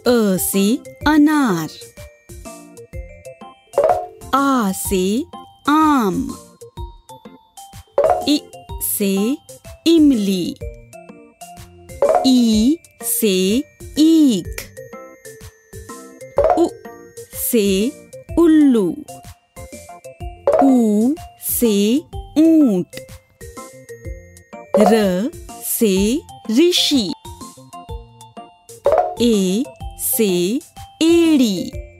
अ से अनार, आ से आम, इ से इमली, ई से ईख, उ से उल्लू, ऊ से ऊंट, र से ऋषि, ए से एड़ी,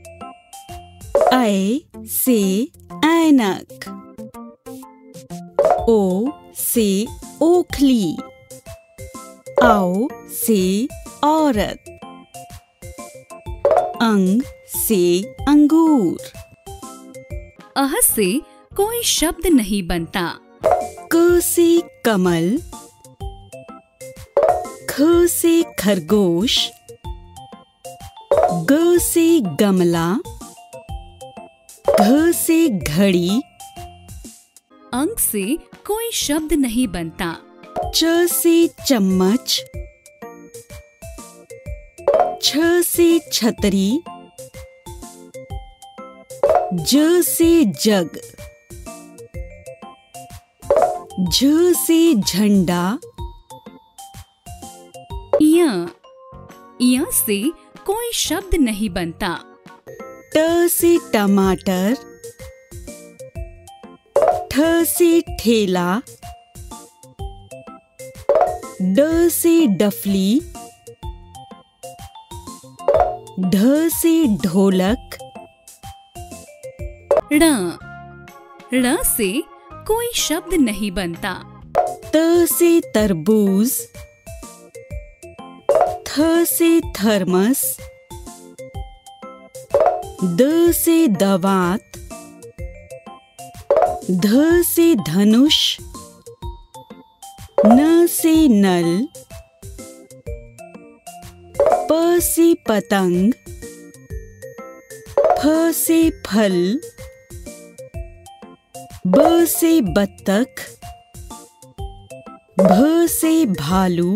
ऐ से ऐनक, ओ से ओखली, औ से औरत, अंग से अंगूर। अह से कोई शब्द नहीं बनता। क से कमल, ख से खरगोश, ग से गमला, घ से घड़ी, अंग से कोई शब्द नहीं बनता। च से चम्मच, छ से छतरी, ज से जग, झ से झंडा, य से कोई शब्द नहीं बनता। ट से टमाटर, ठ से ठेला, ड से डफली, ढ से ढोलक, ड़ से कोई शब्द नहीं बनता। त से तरबूज, थ से थर्मस, द से दवात, ध से धनुष, न से नल, प से पतंग, फ से फल, ब से बत्तख, भ से भालू,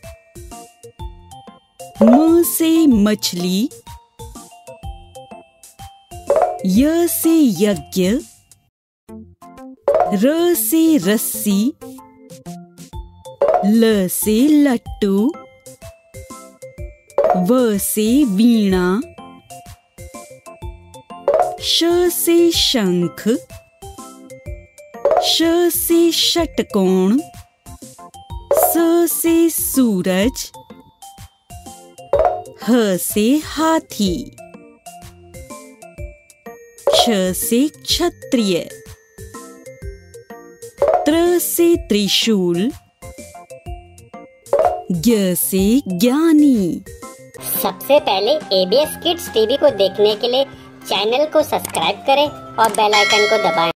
म से मछली, य से यज्ञ, र से रस्सी, ल से लट्टू, व से वीणा, श से शंख, श से षटकोण, स से सूरज, ह से हाथी, क्ष से क्षत्रिय, त्र से त्रिशूल, ज्ञ से ज्ञानी। सबसे पहले ABS किड्स टीवी को देखने के लिए चैनल को सब्सक्राइब करें और बेल आइकन को दबाएं।